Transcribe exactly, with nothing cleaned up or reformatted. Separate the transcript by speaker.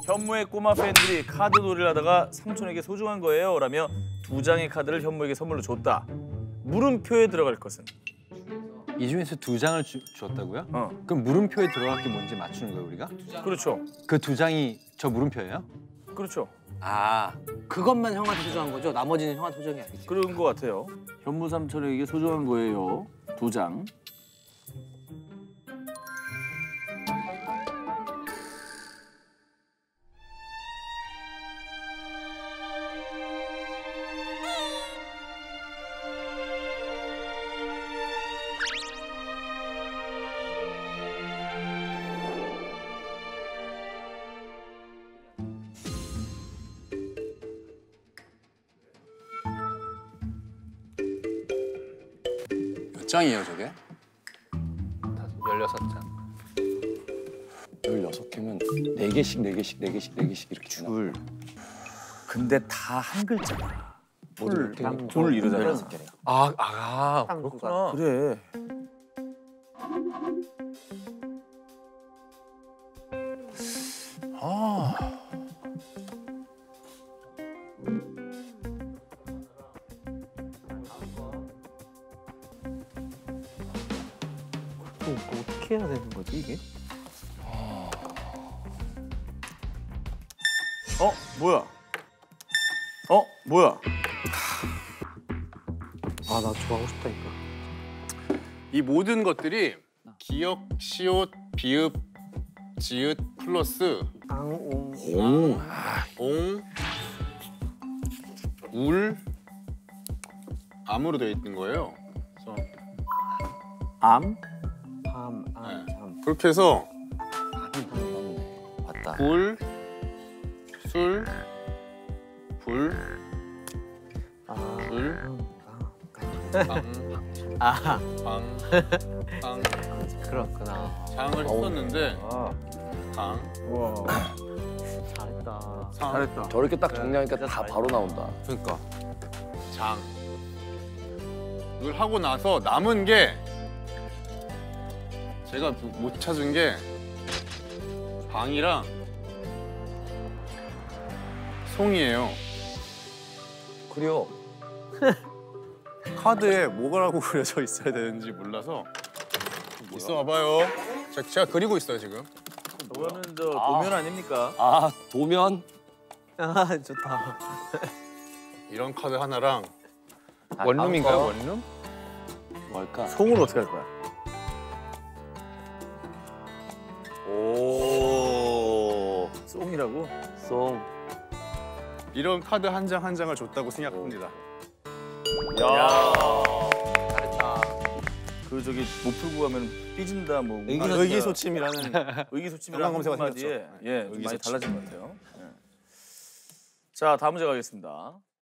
Speaker 1: 현무의 꼬마 팬들이 카드 놀이를 하다가 삼촌에게 소중한 거예요 라며 두 장의 카드를 현무에게 선물로 줬다. 물음표에 들어갈 것은?
Speaker 2: 이 중에서 두 장을 주, 줬다고요?
Speaker 1: 어.
Speaker 2: 그럼 물음표에 들어갈 게 뭔지 맞추는 거예요, 우리가?
Speaker 1: 그렇죠.
Speaker 2: 그 두 장이 저 물음표예요?
Speaker 1: 그렇죠.
Speaker 3: 아, 그것만 형한테 소중한 거죠? 나머지는 형한테 소중이 아니지.
Speaker 1: 그런 것 같아요. 현무 삼촌에게 소중한 거예요. 두 장.
Speaker 4: 몇 장이에요, 저게?
Speaker 3: 열여섯 장.
Speaker 4: 열여섯 개면 네 개씩, 네 개씩, 네 개씩, 네 개씩 이렇게 주나?
Speaker 1: 줄. 근데 다 한 글자야.
Speaker 4: 풀,
Speaker 1: 풀 이러잖아.
Speaker 3: 아, 아, 그렇구나.
Speaker 1: 그래.
Speaker 4: 아.
Speaker 3: 또 어떻게 해야 되는 거지, 이게?
Speaker 1: 어? 뭐야? 어? 뭐야?
Speaker 3: 아, 나 좋아하고 싶다니까.
Speaker 4: 이 모든 것들이 기역, 시옷, 비읍, 지읒 플러스
Speaker 3: 앙, 옹.
Speaker 4: 옹, 옹, 울, 암으로 되어 있는 거예요. 그래서
Speaker 1: 암?
Speaker 3: 밤, 안,
Speaker 4: 네.
Speaker 3: 잠.
Speaker 4: 그렇게 해서
Speaker 3: 맞다.
Speaker 4: 굴, 술, 불,
Speaker 3: 아,
Speaker 4: 불,
Speaker 3: 아,
Speaker 4: 방,
Speaker 3: 아,
Speaker 4: 방, 방,
Speaker 3: 그렇구나.
Speaker 4: 장을 했었는데
Speaker 1: 아.
Speaker 4: 강,
Speaker 1: 와.
Speaker 3: 잘했다.
Speaker 4: 상,
Speaker 1: 잘했다.
Speaker 5: 저렇게 딱 정리하니까 다 바로 나온다.
Speaker 3: 그러니까.
Speaker 4: 장. 이걸 하고 나서 남은 게 제가 못 찾은 게 방이랑 송이에요.
Speaker 5: 그래요.
Speaker 4: 카드에 뭐라고 그려져 있어야 되는지 몰라서 있어 봐봐요. 제가, 제가 그리고 있어요 지금.
Speaker 1: 이거는 저 도면 아닙니까?
Speaker 5: 아, 도면?
Speaker 3: 아, 좋다.
Speaker 4: 이런 카드 하나랑
Speaker 3: 원룸인가요, 원룸?
Speaker 5: 뭘까?
Speaker 1: 송을 어떻게 할 거야? 오. 송이라고?
Speaker 5: 송.
Speaker 4: 이런 카드 한 장 한 장을 줬다고 생각합니다.
Speaker 1: 야.
Speaker 3: 잘했다.
Speaker 1: 그 저기 못 풀고 가면 삐진다 뭐.
Speaker 4: 아, 의기소침이라는
Speaker 1: 의기소침이라는
Speaker 4: 연관 검색어
Speaker 1: 한마디에
Speaker 4: 생겼죠.
Speaker 1: 예, 좀 많이
Speaker 4: 의기소침.
Speaker 1: 달라진 것 같아요. 예. 자, 다음 문제 가겠습니다.